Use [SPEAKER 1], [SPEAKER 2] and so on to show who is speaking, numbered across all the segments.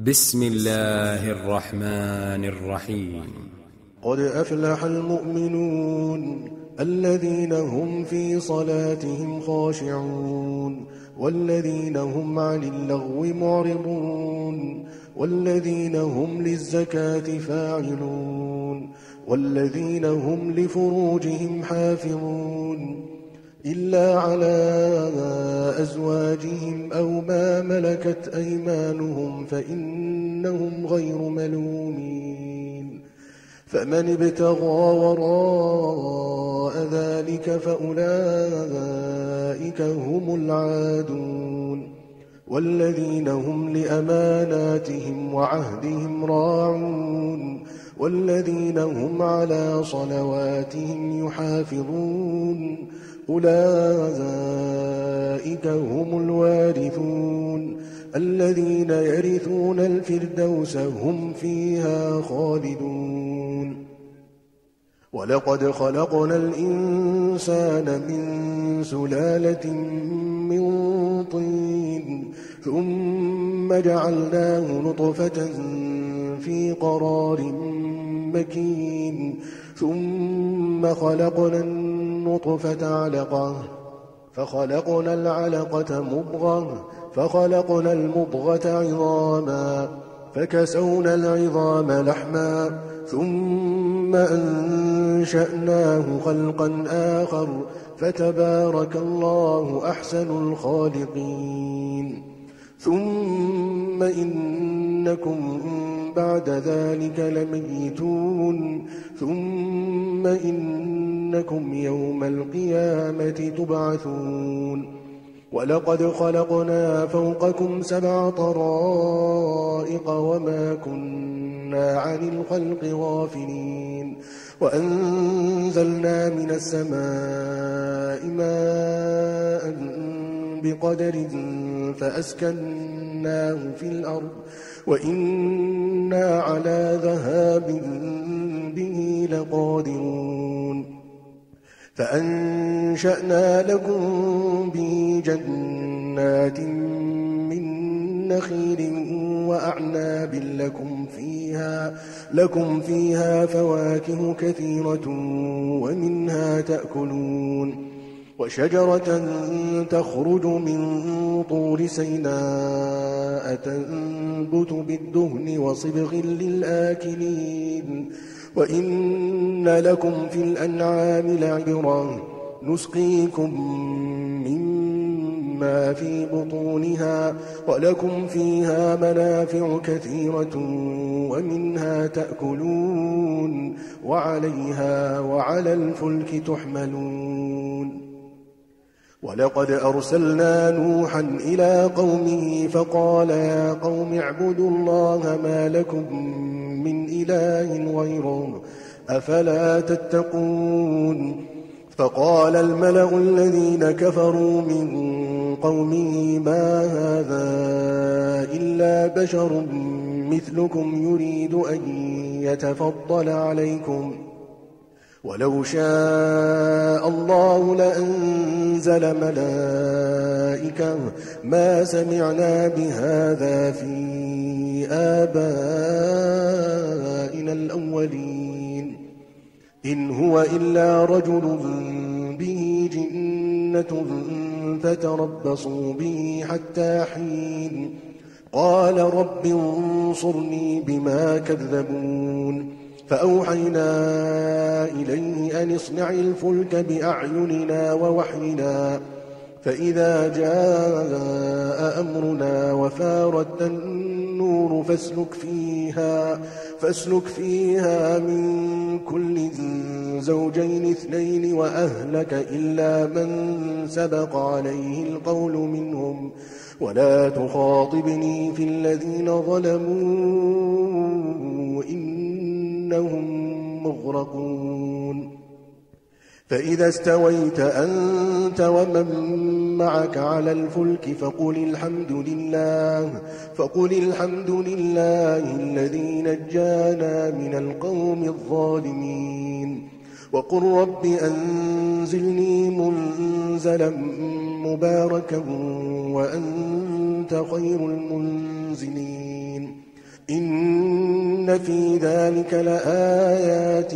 [SPEAKER 1] بسم الله الرحمن الرحيم.
[SPEAKER 2] قد أفلح المؤمنون الذين هم في صلاتهم خاشعون والذين هم عن اللغو معرضون والذين هم للزكاة فاعلون والذين هم لفروجهم حافظون إلا على أزواجهم أو ما ملكت أيمانهم فإنهم غير ملومين. فمن ابتغى وراء ذلك فأولئك هم العادون والذين هم لأماناتهم وعهدهم راعون والذين هم على صلواتهم يحافظون أولئك هم الوارثون الذين يرثون الفردوس هم فيها خالدون. ولقد خلقنا الإنسان من سلالة من طين ثم جعلناه نطفة في قرار مكين ثم خلقنا النطفة علقة فخلقنا العلقة مضغة فخلقنا المضغة عظاما فكسونا العظام لحما ثم أنشأناه خلقا آخر فتبارك الله أحسن الخالقين. ثم إنكم بعد ذلك لميتون ثم إنكم يوم القيامة تبعثون. ولقد خلقنا فوقكم 7 طرائق وما كنا عن الخلق غافلين وأنزلنا من السماء ماء بقدر فأسكناه في الأرض وإنا على ذهاب به لقادرون. فأنشأنا لكم به جنات من نخيل وأعناب لكم فيها فواكه كثيرة ومنها تأكلون وشجرة تخرج من طور سيناء تنبت بالدهن وصبغ للآكلين وإن لكم في الأنعام لعبرة نسقيكم مما في بطونها ولكم فيها منافع كثيرة ومنها تأكلون وعليها وعلى الفلك تحملون. ولقد أرسلنا نوحا إلى قومه فقال يا قوم اعبدوا الله ما لكم من إله غيره أفلا تتقون. فقال الملأ الذين كفروا من قومه ما هذا إلا بشر مثلكم يريد أن يتفضل عليكم ولو شاء الله لأنزل ملائكة ما سمعنا بهذا في آبائنا الأولين إن هو إلا رجل به جنة فتربصوا به حتى حين قال رب انصرني بما كذبون. فأوحينا إليه أن اصنع الفلك بأعيننا ووحينا فإذا جاء أمرنا وفارت النور فاسلك فيها من كل زوجين 2 وأهلك إلا من سبق عليه القول منهم ولا تخاطبني في الذين ظلموا إنهم مغرقون. فإذا استويت أنت ومن معك على الفلك فقل الحمد لله الذي نجانا من القوم الظالمين وقل رب أنزلني منزلا مباركا وأنت خير المنزلين إن في ذلك لآيات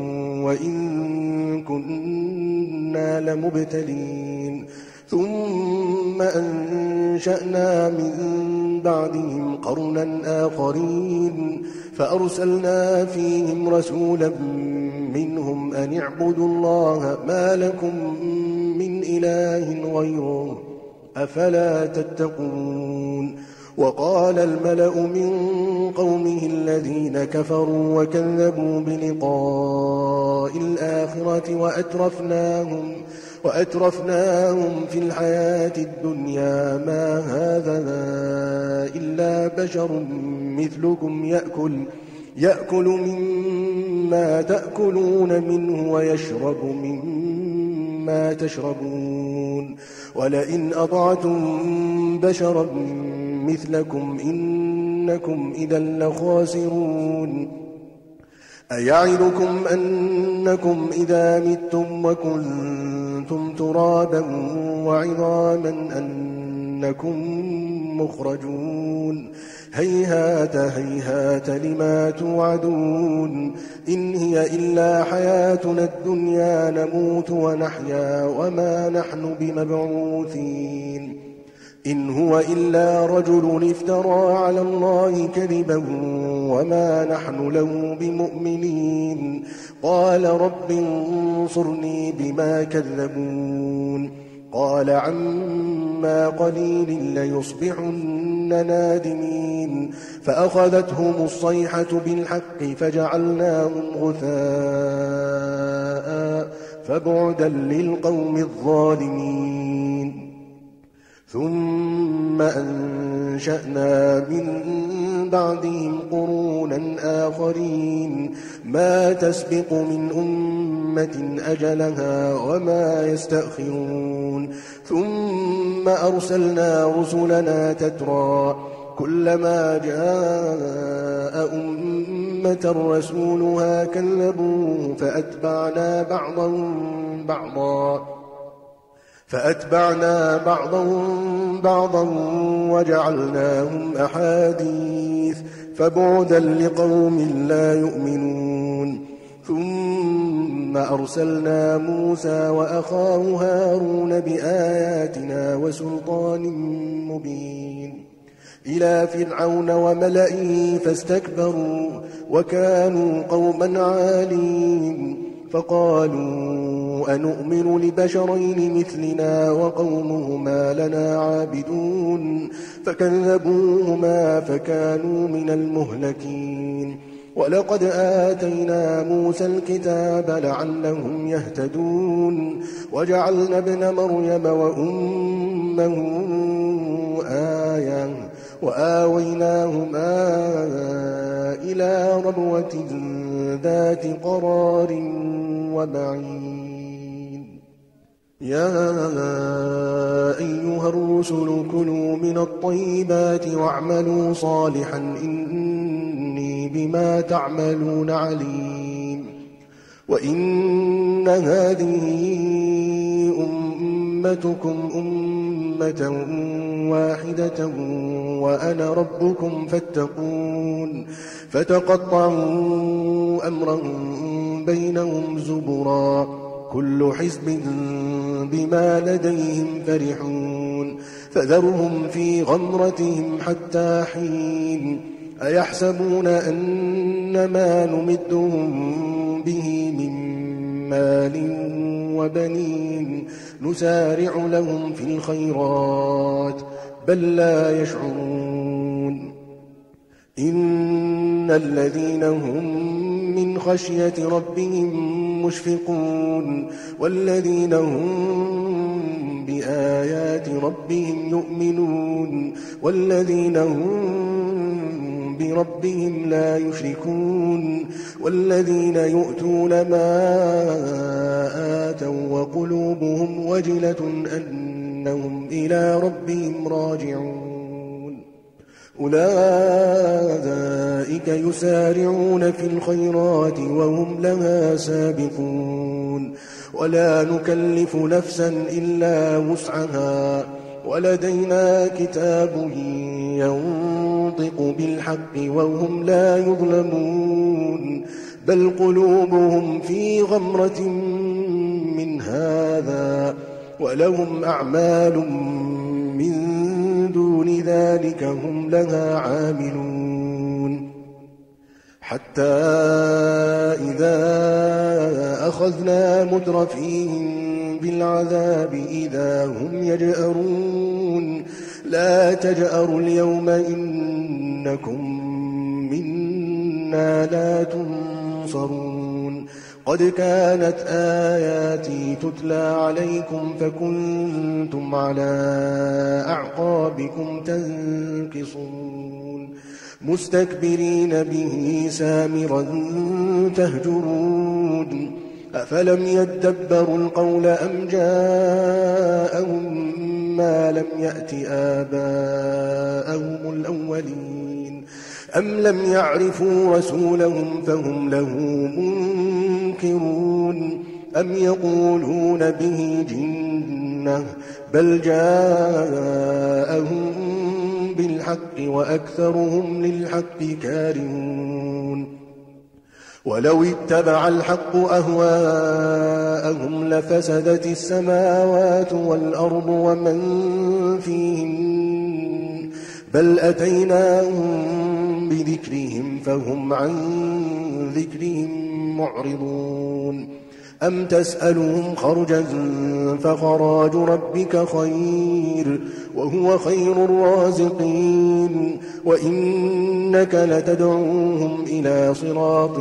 [SPEAKER 2] وإن كنا لمبتلين ثم أنشأنا من بعدهم قرنا آخرين فأرسلنا فيهم رسولا منهم أن اعبدوا الله ما لكم من إله غيره أفلا تتقون وقال الملأ من قومه الذين كفروا وكذبوا بلقاء الآخرة وأترفناهم في الحياة الدنيا ما هذا إلا بشر مثلكم يأكل مما تأكلون منه ويشرب مما تشربون ولئن أطعتم بشرا مثلكم إنكم إذا لخاسرون أيعدكم أنكم إذا متم وكنتم ترابا وعظاما أنكم مخرجون هيهات هيهات لما توعدون إن هي إلا حياتنا الدنيا نموت ونحيا وما نحن بمبعوثين إن هو إلا رجل افترى على الله كذبا وما نحن له بمؤمنين قال رب انصرني بما كذبون قال عما قليل ليصبحن نادمين فأخذتهم الصيحة بالحق فجعلناهم غثاء فبعدا للقوم الظالمين ثم أنشأنا من بعدهم قرونا آخرين ما تسبق من أمة أجلها وما يستأخرون ثم أرسلنا رسلنا تترى كلما جاء أمة رسولها كذبوه فأتبعنا بعضهم بعضا وجعلناهم أحاديث فبعدا لقوم لا يؤمنون ثم أرسلنا موسى وأخاه هارون بآياتنا وسلطان مبين إلى فرعون وملئه فاستكبروا وكانوا قوما عالين فقالوا أنؤمن لبشرين مثلنا وقومهما لنا عابدون فكذبوهما فكانوا من المهلكين ولقد آتينا موسى الكتاب لعلهم يهتدون وجعلنا ابن مريم وأمه آية وآويناهما إلى ربوة ذات قرار ومعين يا أيها الرسل كلوا من الطيبات واعملوا صالحا إني بما تعملون عليم وإن هذه أمتكم أمة واحدة وأنا ربكم فاتقون فتقطعوا أمرهم بينهم زبرا كل حزب بما لديهم فرحون فذرهم في غمرتهم حتى حين أيحسبون أن ما نمدهم به من مال وبنين نسارع لهم في الخيرات بل لا يشعرون إن الذين هم من خشية ربهم مشفقون والذين هم بآيات ربهم يؤمنون والذين هم بربهم لا يشركون والذين يؤتون ما آتوا وقلوبهم وجلة أنهم إلى ربهم راجعون أولئك يسارعون في الخيرات وهم لها سابقون ولا نكلف نفسا إلا وسعها ولدينا كتاب ينطق بالحق وهم لا يظلمون بل قلوبهم في غمرة من هذا ولهم أعمال من دون ذلك هم لها عاملون حتى إذا أخذنا مترفيهم بالعذاب إذا هم يجأرون لا تجأروا اليوم إنكم منا لا تنصرون قد كانت آياتي تتلى عليكم فكنتم على أعقابكم تنكصون مستكبرين به سامرا تهجرون أفلم يدبروا القول أم جاءهم ما لم يأت آباءهم الأولين أم لم يعرفوا رسولهم فهم له منكرون أم يقولون به جنة بل جاءهم بالحق وأكثرهم للحق كارهون ولو اتبع الحق أهواءهم لفسدت السماوات والأرض ومن فيهن بل أتيناهم بذكرهم فهم عن ذكرهم معرضون أم تسألهم خرجا فخراج ربك خير وهو خير الرازقين وإنك لتدعوهم إلى صراط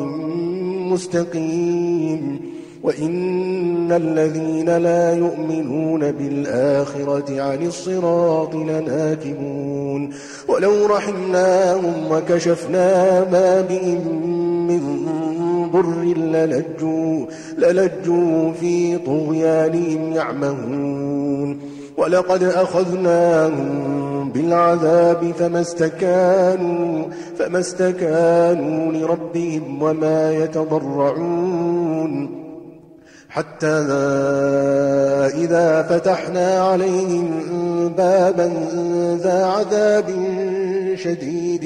[SPEAKER 2] مستقيم وإن الذين لا يؤمنون بالآخرة عن الصراط لناكبون ولو رحمناهم وكشفنا ما بهم من ضر للجوا في طغيانهم يعمهون ولقد أخذناهم بالعذاب فما استكانوا لربهم وما يتضرعون حتى إذا فتحنا عليهم بابا ذا عذاب شديد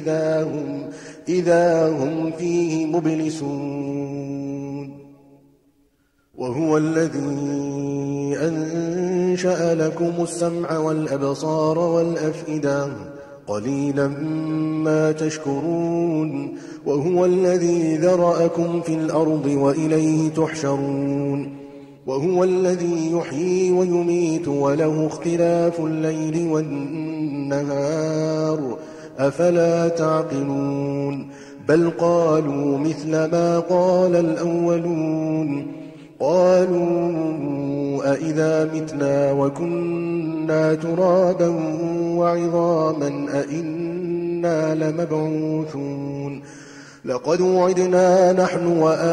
[SPEAKER 2] إذا هم فيه مبلسون وهو الذي أنشأ لكم السمع والأبصار والأفئدة قليلا ما تشكرون وهو الذي ذرأكم في الأرض وإليه تحشرون وهو الذي يحيي ويميت وله اختلاف الليل والنهار أفلا تعقلون بل قالوا مثل ما قال الأولون قالوا أئذا متنا وكنا ترابا وعظاما أئنا لمبعوثون لقد وعدنا نحن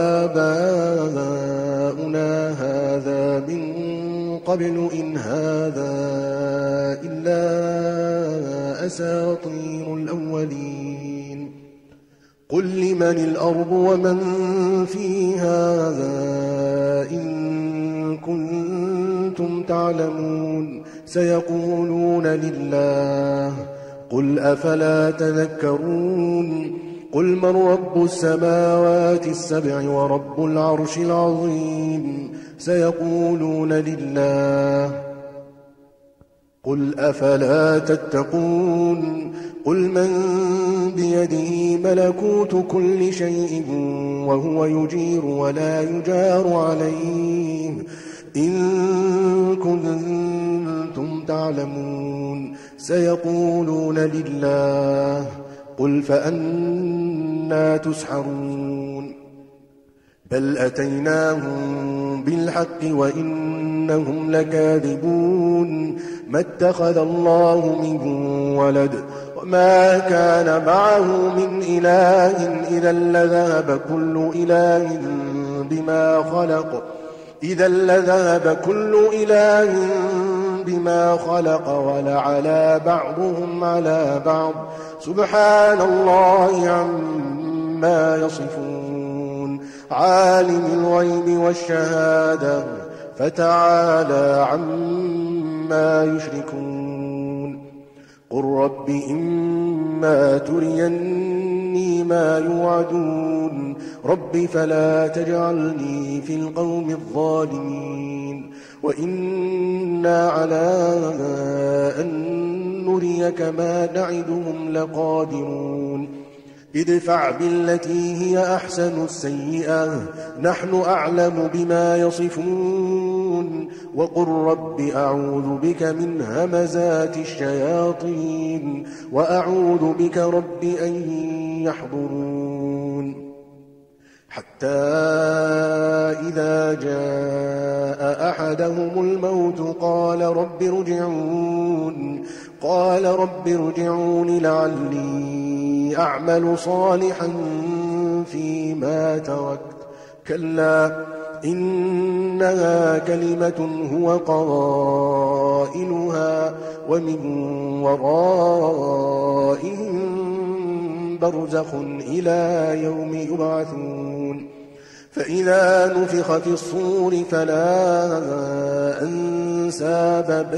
[SPEAKER 2] وآباؤنا هذا من قبل إن هذا إلا أساطير الأولين قل لمن الأرض ومن فيها إن كنتم تعلمون سيقولون لله قل أفلا تذكرون قل من رب السماوات السبع ورب العرش العظيم سيقولون لله قل أفلا تتقون قل من بيده ملكوت كل شيء وهو يجير ولا يجار عليه إن كنتم تعلمون سيقولون لله قل فأنا تسحرون بل أتيناهم بالحق وإنهم لكاذبون ما اتخذ الله من ولد وما كان معه من إله إذا لذهب كل إله بما خلق ولعلى بعضهم على بعض سبحان الله عما يصفون عالم الغيب والشهادة فتعالى عما يشركون قل رب إما تريني ما يوعدون رب فلا تجعلني في القوم الظالمين وإنا على أن نريك ما نعدهم لقادرون ادفع بالتي هي أحسن السيئة نحن أعلم بما يصفون وقل رب أعوذ بك من همزات الشياطين وأعوذ بك رب أن يحضرون حتى إذا جاء أحدهم الموت قال رب ارجعون لعلي أعمل صالحا فيما تركت كلا إنها كلمة هو قائلها ومن ورائهم برزخ إلى يوم يبعثون فإذا نفخ في الصور فلا أنساب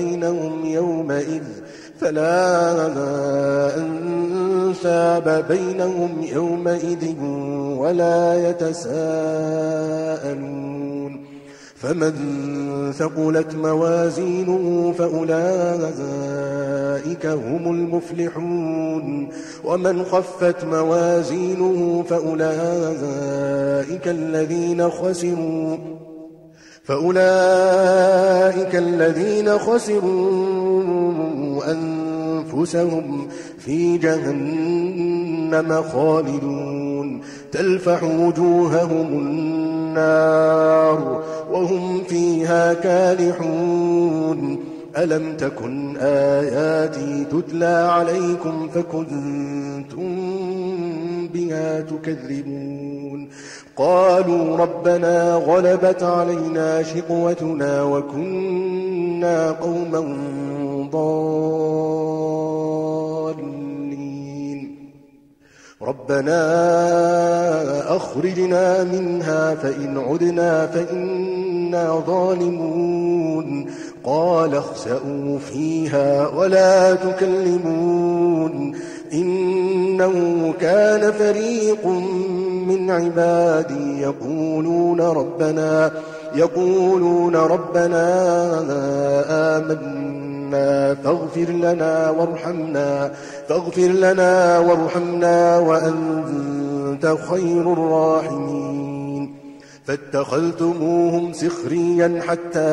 [SPEAKER 2] بينهم يومئذ ولا يتساءلون فمن ثقلت موازينه فأولئك هم المفلحون ومن خفت موازينه فأولئك الذين خسروا أنفسهم في جهنم خالدون تلفح وجوههم النار وهم فيها كالحون ألم تكن آياتي تتلى عليكم فكنتم بها تكذبون قالوا ربنا غلبت علينا شقوتنا وكنا قوما ضالين ربنا أخرجنا منها فإن عدنا فإنا ظالمون قال اخسئوا فيها ولا تكلمون إنه كان فريق من عبادي يقولون ربنا آمنا فاغفر لنا وارحمنا وأنت خير الراحمين فاتخذتموهم سخريا حتى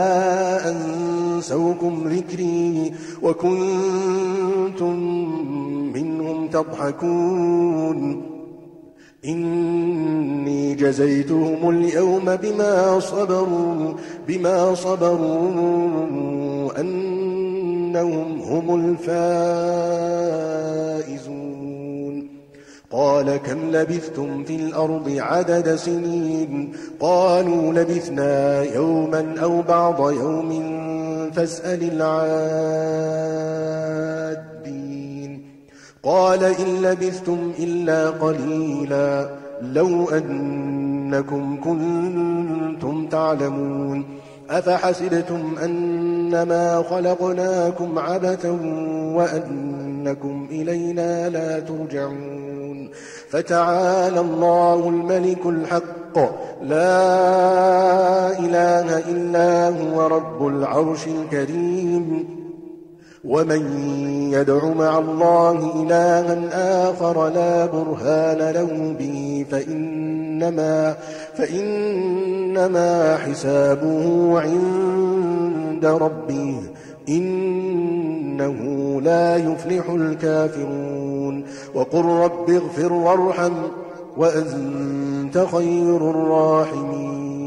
[SPEAKER 2] أنسوكم ذكري وكنتم منهم تضحكون إني جزيتهم اليوم بما صبروا أنهم هم الفائزون قال كم لبثتم في الأرض عدد سنين قالوا لبثنا يوما أو بعض يوم فاسأل العادين قال إن لبثتم إلا قليلا لو أنكم كنتم تعلمون أفحسبتم أنما خلقناكم عبثا وأنكم إلينا لا ترجعون فتعالى الله الملك الحق لا إله إلا هو رب العرش الكريم ومن يدع مع الله إلها آخر لا برهان له به فإنما حسابه عند ربه إنه لا يفلح الكافرون وقل رب اغفر وارحم وأنت خير الراحمين